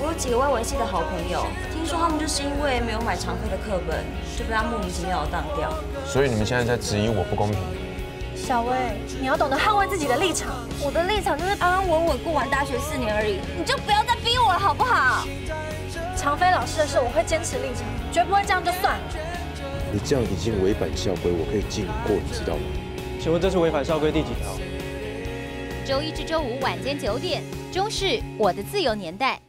我有几个外文系的好朋友，听说他们就是因为没有买常飞的课本，就被他莫名其妙的当掉。 所以你们现在在质疑我不公平？ 小薇，你要懂得捍卫自己的立场。 我的立场就是安安稳稳过完大学4年而已，你就不要再逼我了，好不好？ 常飞老师的事我会坚持立场，绝不会这样就算了。 你这样已经违反校规，我可以记你过，你知道吗？ 请问这是违反校规第几条？ 周1至周5晚间9点，中视《我的自由年代》。